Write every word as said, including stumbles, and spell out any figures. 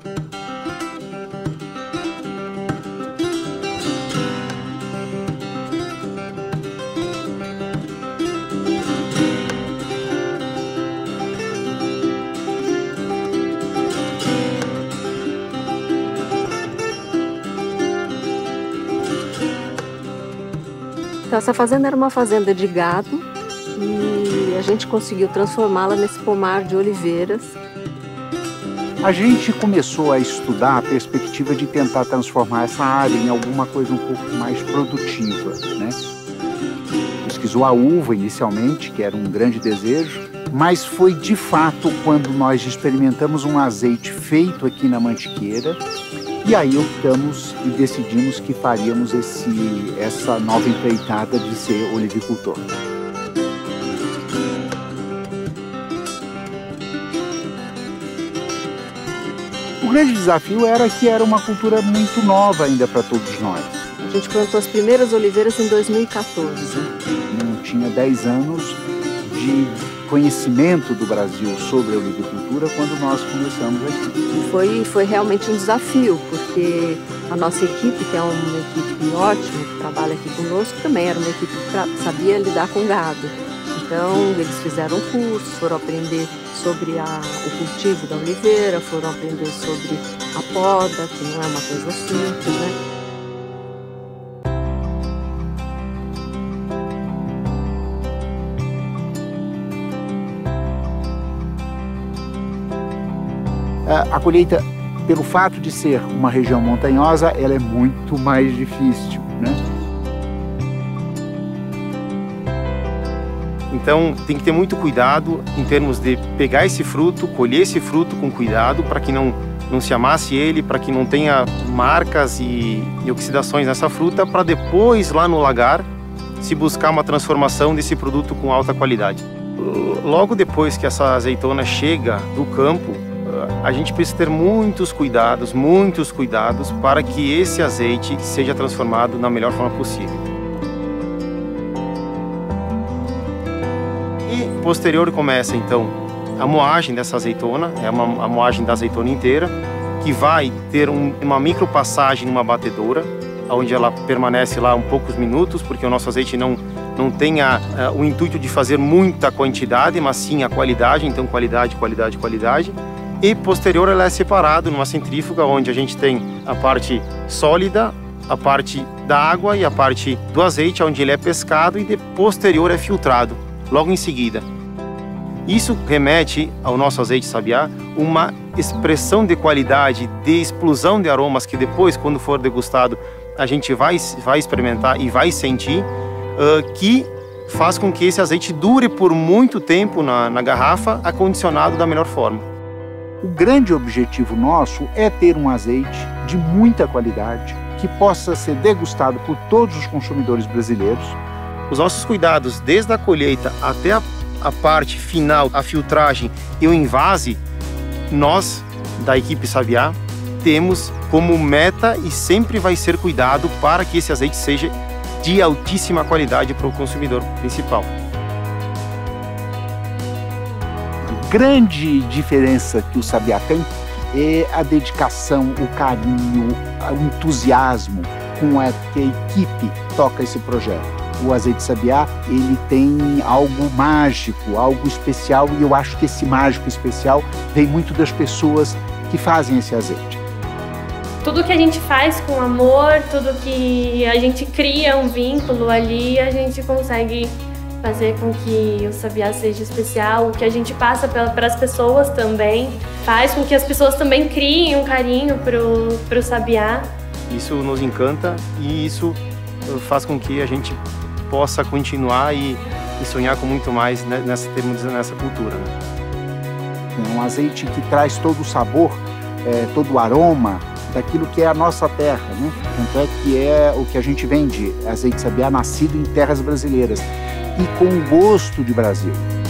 Então, essa fazenda era uma fazenda de gado e a gente conseguiu transformá-la nesse pomar de oliveiras. A gente começou a estudar a perspectiva de tentar transformar essa área em alguma coisa um pouco mais produtiva, né? Pesquisou a uva inicialmente, que era um grande desejo, mas foi de fato quando nós experimentamos um azeite feito aqui na Mantiqueira. E aí optamos e decidimos que faríamos esse, essa nova empreitada de ser olivicultor. O grande desafio era que era uma cultura muito nova ainda para todos nós. A gente plantou as primeiras oliveiras em dois mil e quatorze. Não tinha dez anos de conhecimento do Brasil sobre a olivicultura quando nós começamos aqui. Foi, foi realmente um desafio, porque a nossa equipe, que é uma equipe ótima, que trabalha aqui conosco, também era uma equipe que sabia lidar com gado. Então, eles fizeram curso, foram aprender sobre a, o cultivo da oliveira, foram aprender sobre a poda, que não é uma coisa simples, né? A colheita, pelo fato de ser uma região montanhosa, ela é muito mais difícil, né? Então tem que ter muito cuidado em termos de pegar esse fruto, colher esse fruto com cuidado para que não, não se amasse ele, para que não tenha marcas e, e oxidações nessa fruta, para depois lá no lagar se buscar uma transformação desse produto com alta qualidade. Logo depois que essa azeitona chega do campo, a gente precisa ter muitos cuidados, muitos cuidados para que esse azeite seja transformado na melhor forma possível. E posterior começa então a moagem dessa azeitona, é uma, a moagem da azeitona inteira, que vai ter um, uma micropassagem numa batedora, onde ela permanece lá um poucos minutos, porque o nosso azeite não, não tem a, a, o intuito de fazer muita quantidade, mas sim a qualidade, então qualidade, qualidade, qualidade. E posterior ela é separada numa centrífuga, onde a gente tem a parte sólida, a parte da água e a parte do azeite, onde ele é pescado, e de posterior é filtrado, logo em seguida. Isso remete ao nosso azeite sabiá uma expressão de qualidade, de explosão de aromas, que depois, quando for degustado, a gente vai, vai experimentar e vai sentir, uh, que faz com que esse azeite dure por muito tempo na, na garrafa, acondicionado da melhor forma. O grande objetivo nosso é ter um azeite de muita qualidade, que possa ser degustado por todos os consumidores brasileiros. Os nossos cuidados, desde a colheita até a, a parte final, a filtragem e o envase, nós, da equipe Sabiá, temos como meta e sempre vai ser cuidado para que esse azeite seja de altíssima qualidade para o consumidor principal. Grande diferença que o Sabiá tem é a dedicação, o carinho, o entusiasmo com a que a equipe toca esse projeto. O azeite Sabiá, ele tem algo mágico, algo especial, e eu acho que esse mágico especial vem muito das pessoas que fazem esse azeite. Tudo que a gente faz com amor, tudo que a gente cria um vínculo ali, a gente consegue fazer com que o Sabiá seja especial. O que a gente passa para as pessoas também faz com que as pessoas também criem um carinho pro, pro Sabiá. Isso nos encanta e isso faz com que a gente possa continuar e, e sonhar com muito mais nessa, nessa cultura. Né? É um azeite que traz todo o sabor, é, todo o aroma daquilo que é a nossa terra, né? Tanto é que é o que a gente vende, azeite Sabiá nascido em terras brasileiras e com gosto de Brasil.